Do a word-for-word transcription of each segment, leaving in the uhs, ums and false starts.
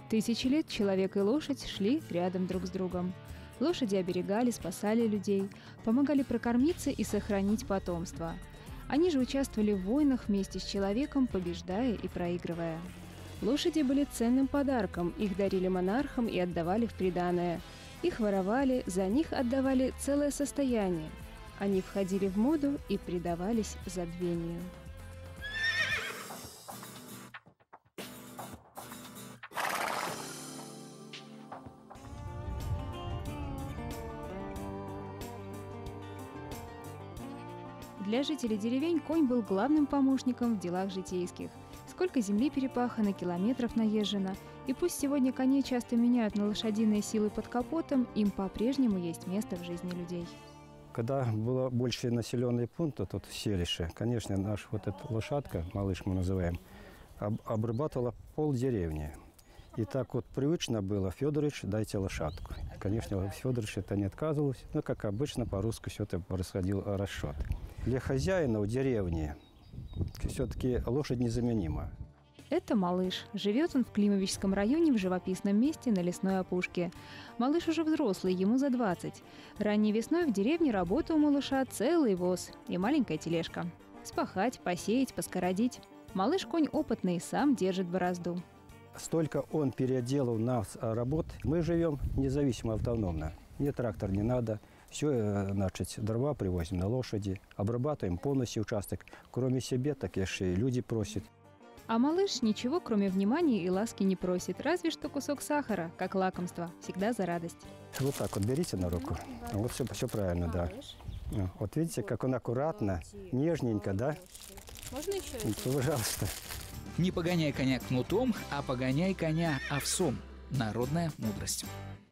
Тысячи лет человек и лошадь шли рядом друг с другом. Лошади оберегали, спасали людей, помогали прокормиться и сохранить потомство. Они же участвовали в войнах вместе с человеком, побеждая и проигрывая. Лошади были ценным подарком, их дарили монархам и отдавали в приданое. Их воровали, за них отдавали целое состояние. Они входили в моду и предавались забвению. Для жителей деревень конь был главным помощником в делах житейских. Сколько земли перепахано, километров наезжено. И пусть сегодня коней часто меняют на лошадиные силы под капотом, им по-прежнему есть место в жизни людей. Когда было больше населенные пункты, тут селище, конечно, наша вот эта лошадка, малыш мы называем, об, обрабатывала пол деревни. И так вот привычно было: Федорович, дайте лошадку. Конечно, Федорович это не отказывался, но, как обычно, по-русски все это происходил расчет. Для хозяина в деревне все-таки лошадь незаменима. Это Малыш. Живет он в Климовичском районе в живописном месте на лесной опушке. Малыш уже взрослый, ему за двадцать. Ранней весной в деревне работа у малыша целый воз и маленькая тележка. Спахать, посеять, поскородить. Малыш конь опытный, сам держит борозду. Столько он переделал нас работ, мы живем независимо, автономно. Мне трактор не надо. Все, значит, дрова привозим на лошади, обрабатываем полностью участок. Кроме себя, так и люди просят. А малыш ничего, кроме внимания и ласки, не просит. Разве что кусок сахара, как лакомство. Всегда за радость. Вот так вот берите на руку. Вот все, все правильно, да. Вот видите, как он аккуратно, нежненько, да? Можно еще? Пожалуйста. Не погоняй коня кнутом, а погоняй коня овсом. Народная мудрость.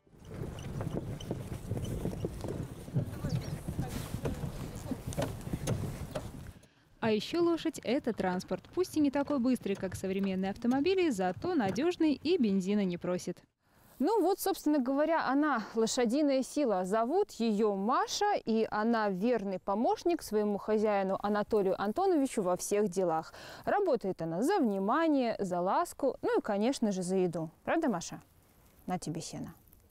А еще лошадь – это транспорт. Пусть и не такой быстрый, как современные автомобили, зато надежный и бензина не просит. Ну вот, собственно говоря, она лошадиная сила. Зовут ее Маша, и она верный помощник своему хозяину Анатолию Антоновичу во всех делах. Работает она за внимание, за ласку, ну и, конечно же, за еду. Правда, Маша? На тебе сено.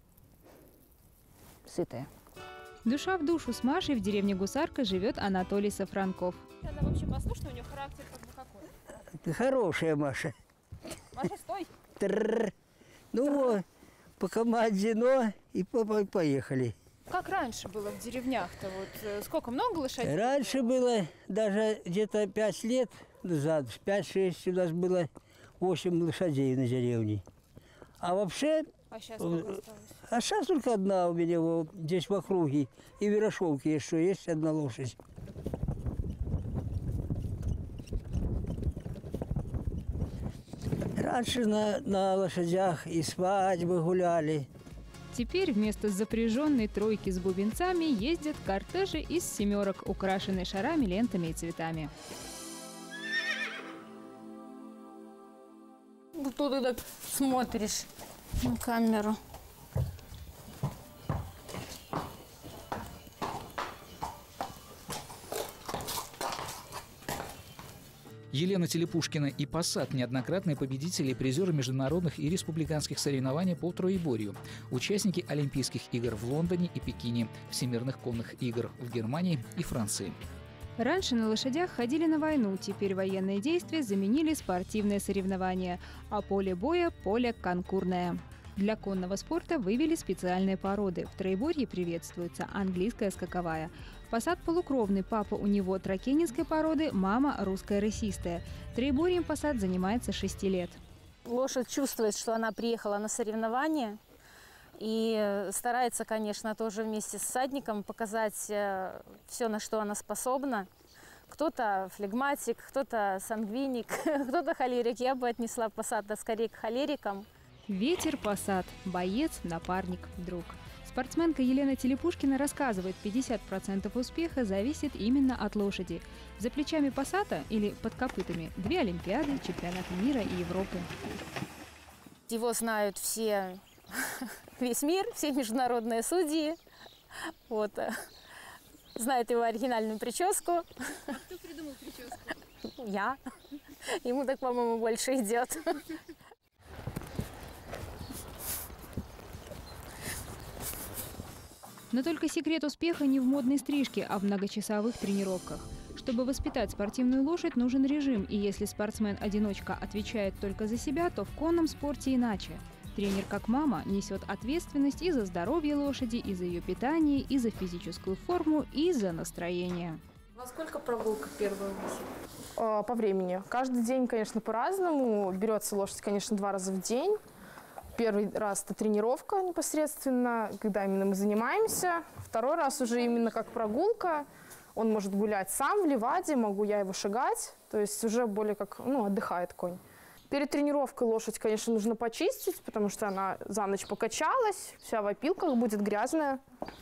Сытая. Душа в душу с Машей в деревне Гусарка живет Анатолий Сафранков. Она вообще послушная, у нее характер как бы какой? Ты хорошая, Маша. Маша, стой! Трррр. Ну, по команде «но» и поехали. Как раньше было в деревнях-то? Вот сколько, много лошадей? Раньше было даже где-то пять лет назад, пять-шесть у нас было восемь лошадей на деревне. А вообще... А сейчас сколько осталось? А сейчас только одна у меня вот, здесь в округе. И в Ярошовке еще есть одна лошадь. Раньше на, на лошадях и свадьбы гуляли. Теперь вместо запряженной тройки с бубенцами ездят кортежи из семерок, украшенные шарами, лентами и цветами. Что ты так смотришь на камеру? Елена Телепушкина и Посад – неоднократные победители и призеры международных и республиканских соревнований по троеборью, участники Олимпийских игр в Лондоне и Пекине, Всемирных конных игр в Германии и Франции. Раньше на лошадях ходили на войну, теперь военные действия заменили спортивные соревнования, а поле боя – поле конкурное. Для конного спорта вывели специальные породы. В троеборье приветствуется английская скаковая. Посад полукровный, папа у него тракенинской породы, мама русская рысистая. Троеборьем Посад занимается шести лет. Лошадь чувствует, что она приехала на соревнования. И старается, конечно, тоже вместе с всадником показать все, на что она способна. Кто-то флегматик, кто-то сангвиник, кто-то холерик. Я бы отнесла Посада скорее к холерикам. Ветер Посад, боец, напарник, друг. Спортсменка Елена Телепушкина рассказывает, пятьдесят процентов успеха зависит именно от лошади. За плечами Посада или под копытами две Олимпиады, чемпионаты мира и Европы. Его знают все, весь мир, все международные судьи. Вот. Знают его оригинальную прическу. А кто придумал прическу? Я. Ему так, по-моему, больше идет. Но только секрет успеха не в модной стрижке, а в многочасовых тренировках. Чтобы воспитать спортивную лошадь, нужен режим, и если спортсмен-одиночка отвечает только за себя, то в конном спорте иначе. Тренер, как мама, несет ответственность и за здоровье лошади, и за ее питание, и за физическую форму, и за настроение. Во сколько прогулка первая у вас? По времени. Каждый день, конечно, по-разному. Берется лошадь, конечно, два раза в день. Первый раз это тренировка непосредственно, когда именно мы занимаемся. Второй раз уже именно как прогулка. Он может гулять сам в ливаде, могу я его шагать. То есть уже более как, ну, отдыхает конь. Перед тренировкой лошадь, конечно, нужно почистить, потому что она за ночь покачалась, вся в опилках, будет грязная.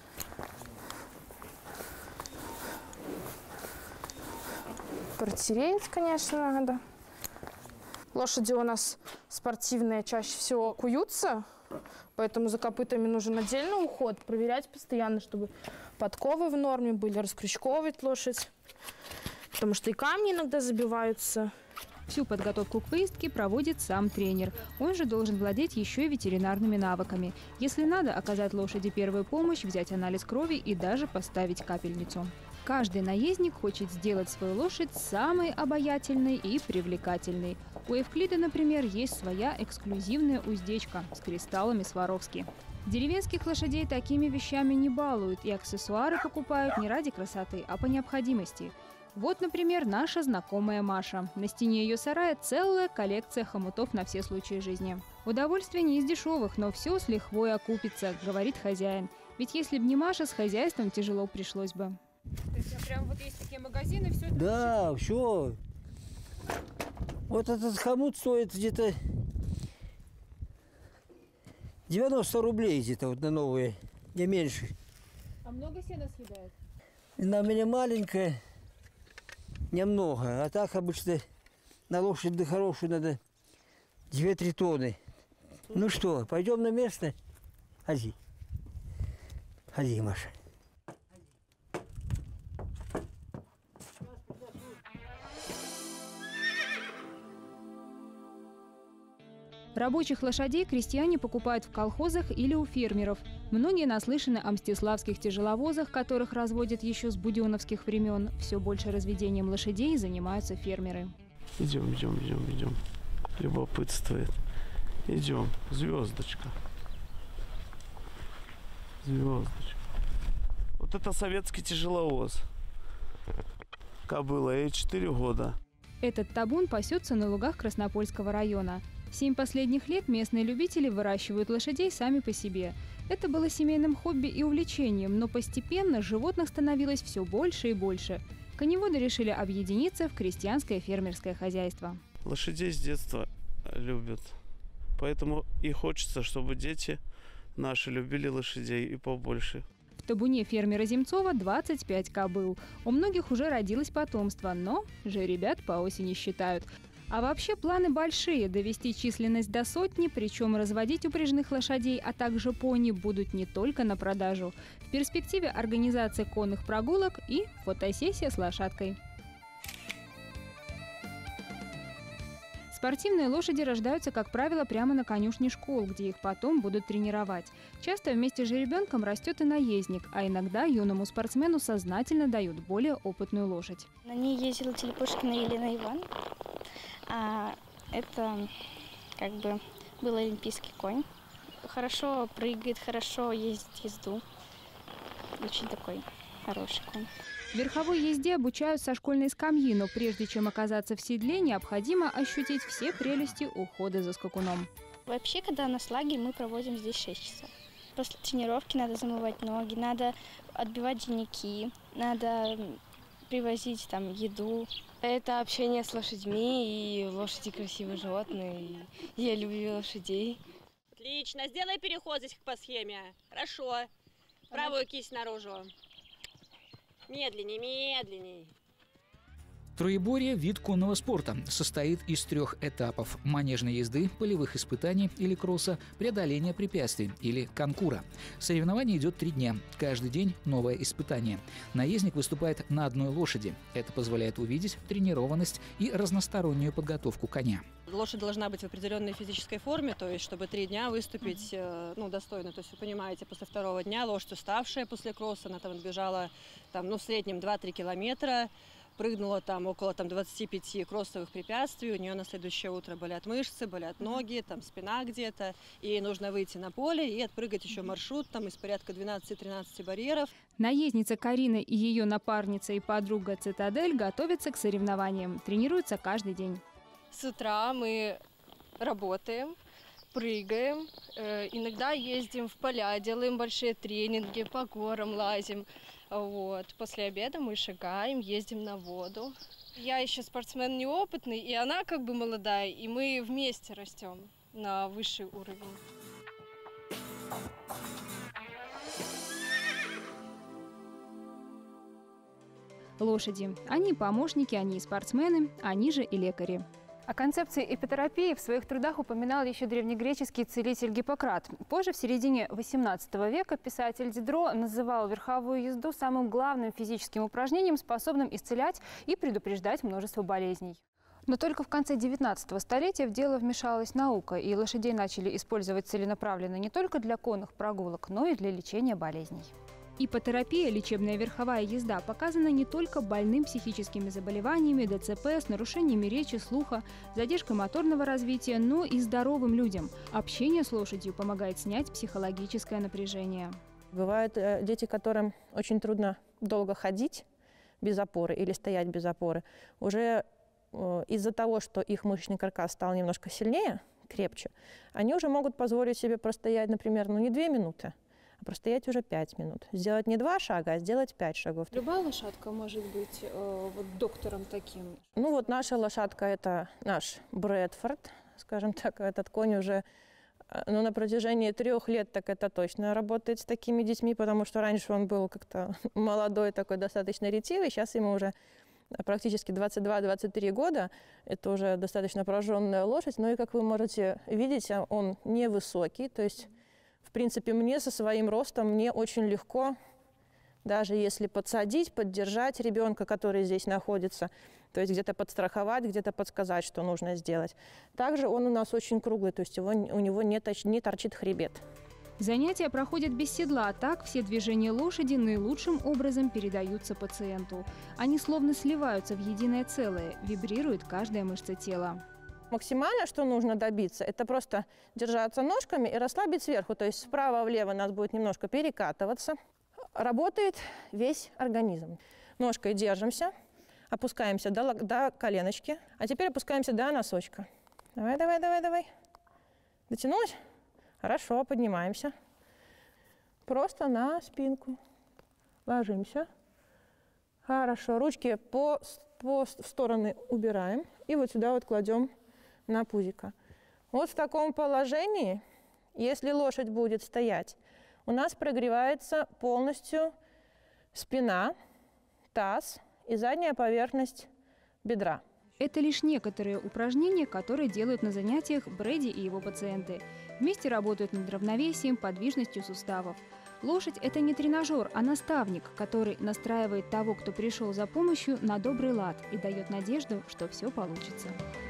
Протереть, конечно, надо. Лошади у нас спортивные чаще всего куются, поэтому за копытами нужен отдельный уход. Проверять постоянно, чтобы подковы в норме были, раскрючковывать лошадь, потому что и камни иногда забиваются. Всю подготовку к выездке проводит сам тренер. Он же должен владеть еще и ветеринарными навыками. Если надо, оказать лошади первую помощь, взять анализ крови и даже поставить капельницу. Каждый наездник хочет сделать свою лошадь самой обаятельной и привлекательной. У Эвклида, например, есть своя эксклюзивная уздечка с кристаллами Сваровски. Деревенских лошадей такими вещами не балуют, и аксессуары покупают не ради красоты, а по необходимости. Вот, например, наша знакомая Маша. На стене ее сарая целая коллекция хомутов на все случаи жизни. Удовольствие не из дешевых, но все с лихвой окупится, говорит хозяин. Ведь если б не Маша, с хозяйством тяжело пришлось бы. То есть прям вот есть такие магазины, все это? Да, все. Вот этот хомут стоит где-то девяносто рублей где-то вот на новые, не меньше. А много сена съедает? На меня маленькая, немного, а так обычно на лошадь да хорошую надо две-три тонны. Ну что, пойдем на место? Ходи. Ходи, Маша. Рабочих лошадей крестьяне покупают в колхозах или у фермеров. Многие наслышаны о мстиславских тяжеловозах, которых разводят еще с буденовских времен. Все больше разведением лошадей занимаются фермеры. Идем, идем, идем, идем. Любопытствует. Идем. Звездочка. Звездочка. Вот это советский тяжеловоз. Кобыла, ей четыре года. Этот табун пасется на лугах Краснопольского района. Семь последних лет местные любители выращивают лошадей сами по себе. Это было семейным хобби и увлечением, но постепенно животных становилось все больше и больше. Коневоды решили объединиться в крестьянское фермерское хозяйство. Лошадей с детства любят. Поэтому и хочется, чтобы дети наши любили лошадей и побольше. В табуне фермера Земцова двадцать пять кобыл. У многих уже родилось потомство, но жеребят по осени считают. А вообще планы большие – довести численность до сотни, причем разводить упряжных лошадей, а также пони будут не только на продажу. В перспективе организация конных прогулок и фотосессия с лошадкой. Спортивные лошади рождаются, как правило, прямо на конюшне школ, где их потом будут тренировать. Часто вместе с жеребенком растет и наездник, а иногда юному спортсмену сознательно дают более опытную лошадь. На ней ездила Телепушкина Елена Ивановна. А это как бы был олимпийский конь. Хорошо прыгает, хорошо ездит езду. Очень такой хороший конь. Верховой езде обучают со школьной скамьи, но прежде чем оказаться в седле, необходимо ощутить все прелести ухода за скакуном. Вообще, когда у нас лагерь, мы проводим здесь шесть часов. После тренировки надо замывать ноги, надо отбивать денники, надо привозить там еду. Это общение с лошадьми, и лошади красивые животные, и я люблю лошадей. Отлично, сделай переход здесь по схеме. Хорошо. Правую кисть наружу. Медленней, медленней. Троеборье – вид конного спорта. Состоит из трех этапов – манежной езды, полевых испытаний или кросса, преодоления препятствий или конкура. Соревнование идет три дня. Каждый день новое испытание. Наездник выступает на одной лошади. Это позволяет увидеть тренированность и разностороннюю подготовку коня. Лошадь должна быть в определенной физической форме, то есть чтобы три дня выступить ну, достойно. То есть вы понимаете, после второго дня лошадь уставшая после кросса, она там отбежала там, ну, в среднем два-три километра, прыгнула там около там, двадцати пяти кроссовых препятствий, у нее на следующее утро болят мышцы, болят ноги, там спина где-то, и ей нужно выйти на поле и отпрыгать еще маршрут там, из порядка двенадцати-тринадцати барьеров. Наездница Карина и ее напарница и подруга Цитадель готовятся к соревнованиям, тренируются каждый день. С утра мы работаем, прыгаем, э, иногда ездим в поля, делаем большие тренинги, по горам лазим. Вот. После обеда мы шагаем, ездим на воду. Я еще спортсмен неопытный, и она как бы молодая, и мы вместе растем на высший уровень. Лошади. Они помощники, они спортсмены, они же и лекари. О концепции эпитерапии в своих трудах упоминал еще древнегреческий целитель Гиппократ. Позже, в середине восемнадцатого века, писатель Дидро называл верховую езду самым главным физическим упражнением, способным исцелять и предупреждать множество болезней. Но только в конце девятнадцатого столетия в дело вмешалась наука, и лошадей начали использовать целенаправленно не только для конных прогулок, но и для лечения болезней. Ипотерапия, лечебная верховая езда, показана не только больным психическими заболеваниями, ДЦП, с нарушениями речи, слуха, задержкой моторного развития, но и здоровым людям. Общение с лошадью помогает снять психологическое напряжение. Бывают дети, которым очень трудно долго ходить без опоры или стоять без опоры. Уже из-за того, что их мышечный каркас стал немножко сильнее, крепче, они уже могут позволить себе простоять, например, ну не две минуты, простоять уже пять минут. Сделать не два шага, а сделать пять шагов. Любая лошадка может быть э, вот доктором таким? Ну вот наша лошадка – это наш Брэдфорд, скажем так. Этот конь уже ну, на протяжении трех лет так это точно работает с такими детьми, потому что раньше он был как-то молодой, такой достаточно ретивый. Сейчас ему уже практически двадцать два — двадцать три года. Это уже достаточно прожженная лошадь. Ну и, как вы можете видеть, он невысокий, то есть в принципе, мне со своим ростом мне очень легко, даже если подсадить, поддержать ребенка, который здесь находится, то есть где-то подстраховать, где-то подсказать, что нужно сделать. Также он у нас очень круглый, то есть его, у него не, точ, не торчит хребет. Занятия проходят без седла, так все движения лошади наилучшим образом передаются пациенту. Они словно сливаются в единое целое, вибрирует каждая мышца тела. Максимально, что нужно добиться, это просто держаться ножками и расслабить сверху. То есть справа-влево нас будет немножко перекатываться. Работает весь организм. Ножкой держимся, опускаемся до, до коленочки, а теперь опускаемся до носочка. Давай, давай, давай, давай. Дотянулась? Хорошо, поднимаемся. Просто на спинку. Ложимся. Хорошо, ручки по, по в стороны убираем и вот сюда вот кладем на пузико. Вот в таком положении, если лошадь будет стоять, у нас прогревается полностью спина, таз и задняя поверхность бедра. Это лишь некоторые упражнения, которые делают на занятиях Брэди и его пациенты. Вместе работают над равновесием, подвижностью суставов. Лошадь – это не тренажер, а наставник, который настраивает того, кто пришел за помощью, на добрый лад и дает надежду, что все получится.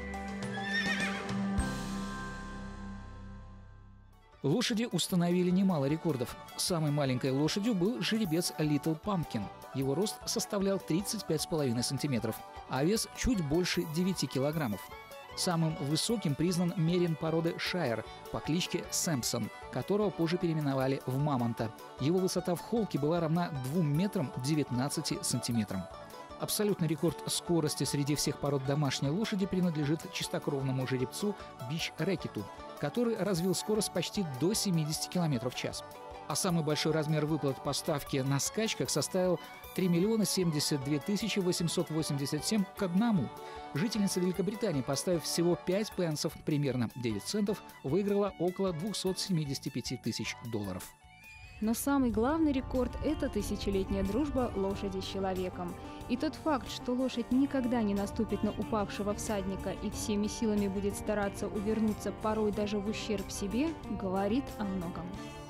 Лошади установили немало рекордов. Самой маленькой лошадью был жеребец Little Pumpkin. Его рост составлял тридцать пять с половиной сантиметров, а вес чуть больше девяти килограммов. Самым высоким признан мерин породы Шайер по кличке Сэмпсон, которого позже переименовали в Мамонта. Его высота в холке была равна двум метрам девятнадцати сантиметрам. Абсолютный рекорд скорости среди всех пород домашней лошади принадлежит чистокровному жеребцу Бич Рэкету, который развил скорость почти до семидесяти километров в час. А самый большой размер выплат по ставке на скачках составил три миллиона семьдесят две тысячи восемьсот восемьдесят семь к одному. Жительница Великобритании, поставив всего пять пенсов, примерно девять центов, выиграла около двухсот семидесяти пяти тысяч долларов. Но самый главный рекорд – это тысячелетняя дружба лошади с человеком. И тот факт, что лошадь никогда не наступит на упавшего всадника и всеми силами будет стараться увернуться, порой даже в ущерб себе, говорит о многом.